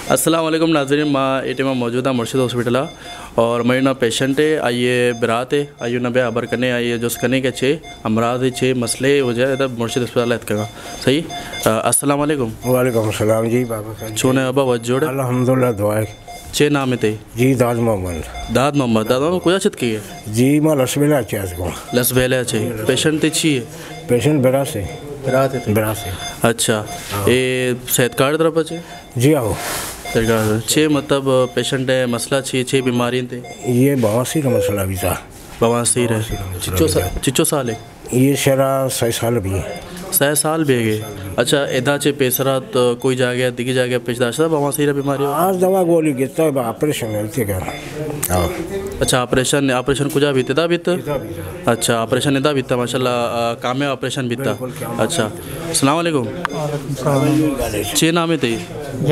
अस्सलाम वालेकुम नाज़रीन, माँ एटे में मौजूदा मुर्शिद हॉस्पिटल और मेरी ना पेशेंट है आइए बरात है आइए नबे अबर करने आइए जो कने के छे अमराज छे मसले हो जाए तब मुर्शिद अस्पताल का सही। अस्सलाम वालेकुम। वालेकुम सलाम जी बाबा छोने अबा वजोड़ अल्हम्दुलिल्लाह दुआ चे नाम है ते जी दाद मोहम्मद दाद मोहम्मद कुछ चित की है जी मां लसबेला चास को लसबेला छे पेशेंट ते छी पेशेंट बेरा से अच्छा ये सेहत कार्ड तरफ छे जी आओ छे मतलब पेशेंट है मसला छे बीमारी थे ये बवासीर का मसला भी था बवासीर है चिच्चो साल है ये शरा 6 साल भी है 6 साल भी है। अच्छा एदा चे पेसरा तो कोई जागे दिखी जागे पेशदार बवासीर बीमारी आज दवा गोली गिरता है ऑपरेशन है क्या। अच्छा ऑपरेशन कुछ बीतदा बीत अच्छा ऑपरेशन इदा बीता माशाल्लाह काम में ऑपरेशन बीता। अच्छा अस्सलाम वालेकुम चे नाम है ते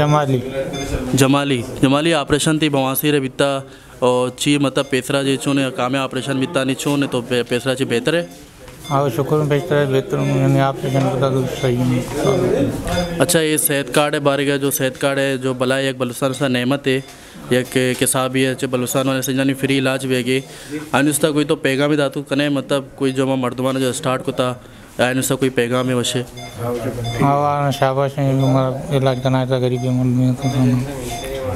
जमाली ऑपरेशन थी बवासीर बीता और ची मतलब पेसरा जे छो ने काम ऑपरेशन बीता नहीं छो ने तो पेसरा ची बेहतर है। हाँ शुक्र बेहतर है बेहतर ऑपरेशन बता दो सही। अच्छा ये सेहत कार्ड है बारे का जो सेहत कार्ड है जो भला एक बलुस्तान सा नेमत है एक के साहब भी है बलुस्तान वाले से फ्री इलाज भी है अनुस्ता कोई तो पैगाम ही दातु कने मतलब कोई जो मर्दमान जो स्टार्ट को था अनुस्ता कोई पैगाम है वैसे हाँ शाबाश इलाज करना था गरीबी में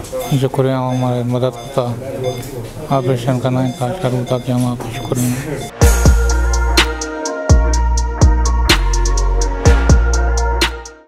शुक्रिया हमारे मदद करता ऑपरेशन करना था शुरू था कि हम आप शुक्रिया।